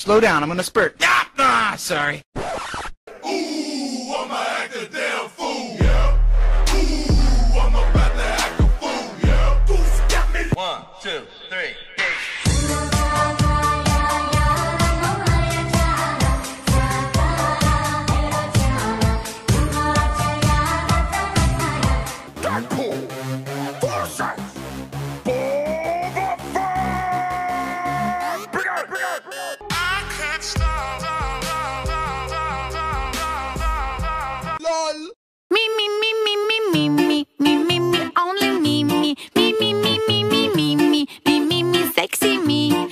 slow down. I'm gonna spurt. Sorry. Ooh, I'ma act a damn fool. Yeah. Ooh, I'm about to act a fool. Yeah. Who's got me? 1, 2, 3, 8. Deadpool. Forsyth. I can't stop. LOL. Me, only me, sexy me.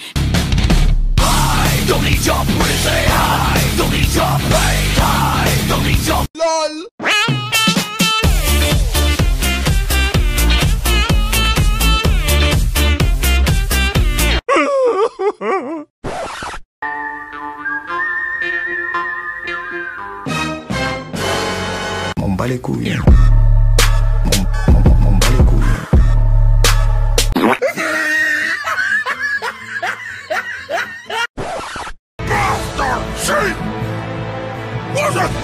I don't need your pretty. I don't need your pain. I don't need your LOL. M'en bats les couilles. M'en bats les couilles. Bastard sheep! Was it?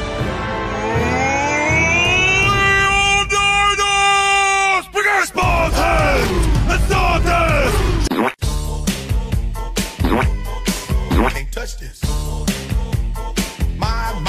Can't touch this. My.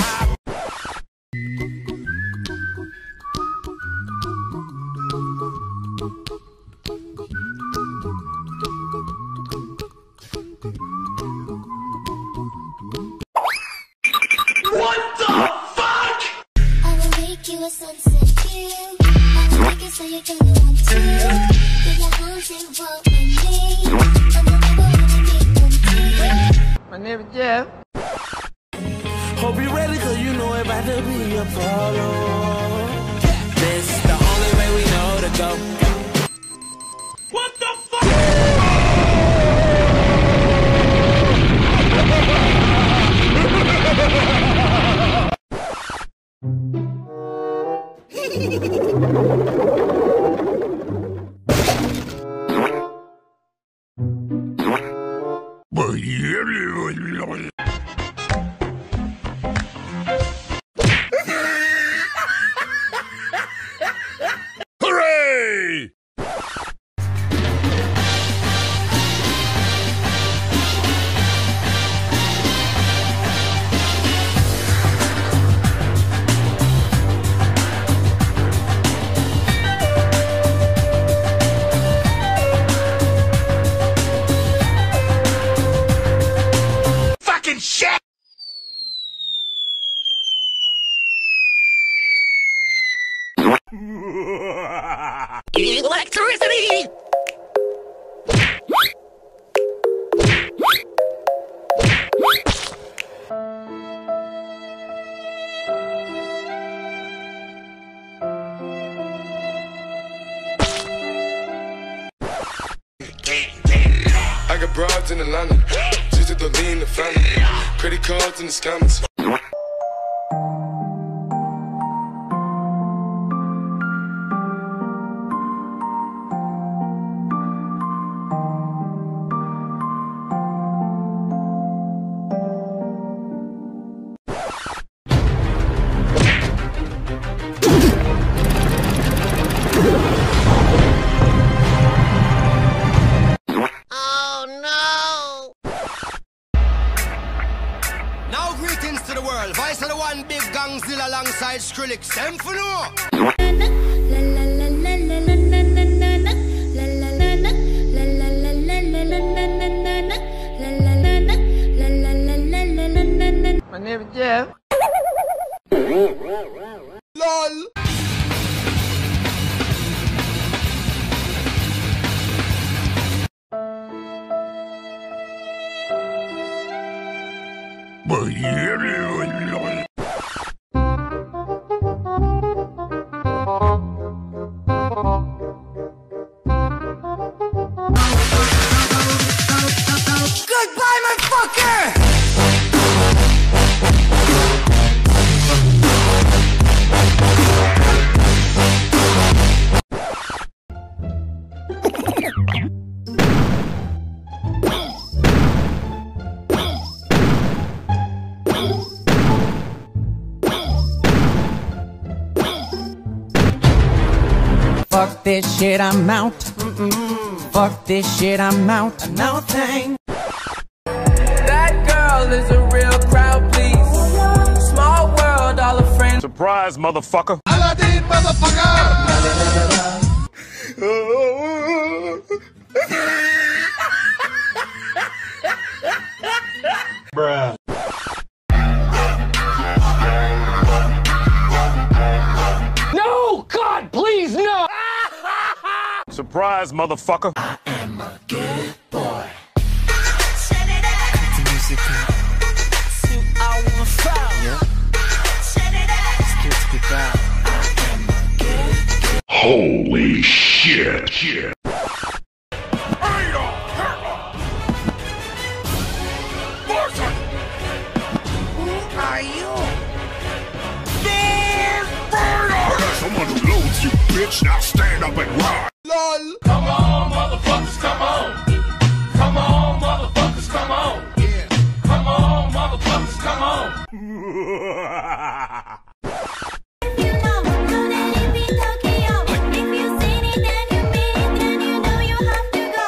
What the fuck? I will make you a sunset view. I will make it so you're gonna want to. Get your arms and walk with me. I'm the rebel when you get empty. My name is Jeff. Hope you ready, cause you know it about to be a problem. This the only way we know to go. What the fuck? Hooray! Fucking shit! Electricity! I got broads in Atlanta, just to the lean the family, credit cards in the scammers. Now greetings to the world. Vice of the one big gangzilla alongside Skrillex. Them for no. My name is Jeff. LOL. Goodbye, my fucker! Fuck this shit, I'm out. Fuck this shit, I'm out. No thanks. That girl is a real crowd, please. Small world, all her friends. Surprise, motherfucker. Aladdin, motherfucker! Bruh. No! God, please, no! Surprise, motherfucker. I am a good boy. Holy shit. Someone who loads you, bitch. Now stand up and ride. LOL. Come on, motherfuckers, come on. Come on, motherfuckers, come on. Yeah. Come on, motherfuckers, come on. You know that it be Tokyo. If you seen it, then you mean it, then you know you have to go.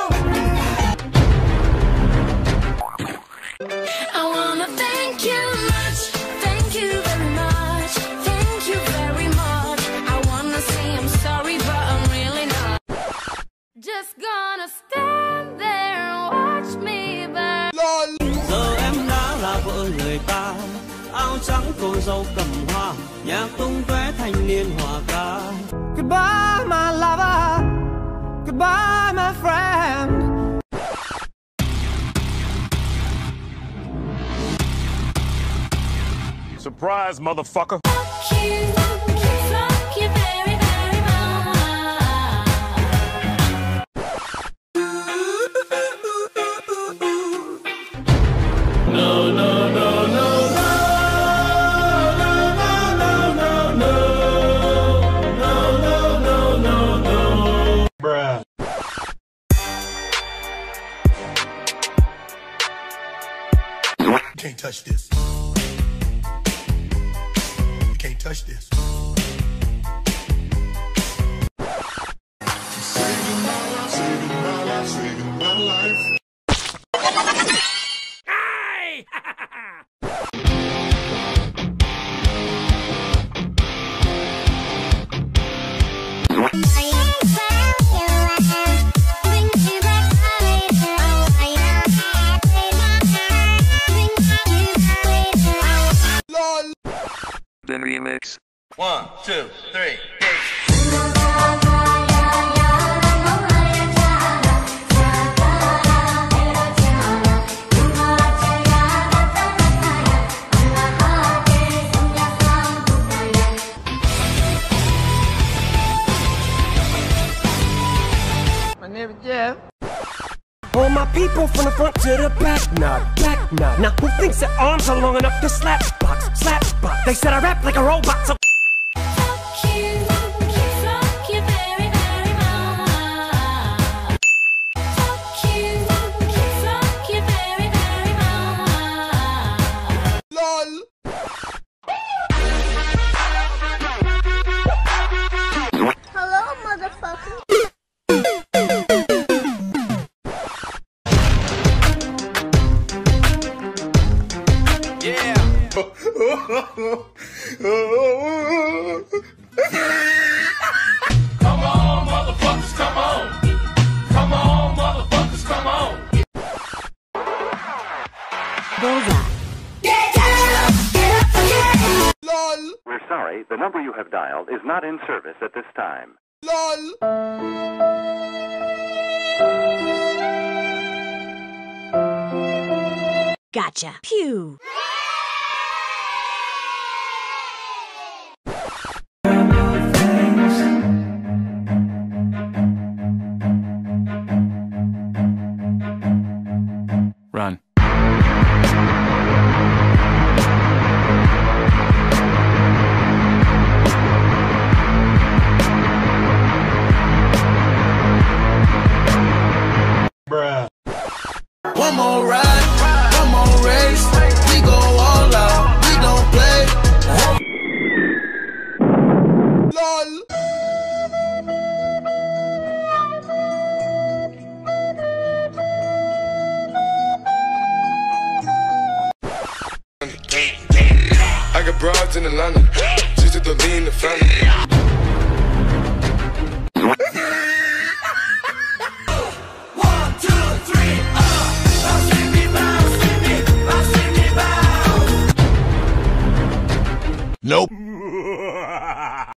I wanna thank you much, thank you very much, thank you very much. I wanna say I'm sorry, but I'm really not. Just gonna stand there and watch me burn. Giờ em đã là vợ người ta, áo trắng cô dâu cầm hoa, nhạc tung tóe thanh niên hòa ca. Goodbye my lover, goodbye my friend. Surprise, motherfucker. Fuck you very, very much. Bruh. Can't touch this. You can't touch this. Saving my life. The remix. 1, 2, 3. My name is Jeff. All my people from the front to the back, nod, back nod. Now who thinks their arms are long enough to slap box, slap box? They said I rap like a robot, so Fuck you very, very much. Fuck you very, very much. LOL. Hello, motherfucker. Come on, motherfuckers, come on. Come on, motherfuckers, come on. LOL. We're sorry, the number you have dialed is not in service at this time. LOL. Gotcha. Pew. Run. Bruh. One more ride, one more race. We go all out, we don't play. LOL. in Atlanta. Just to the lean, the family.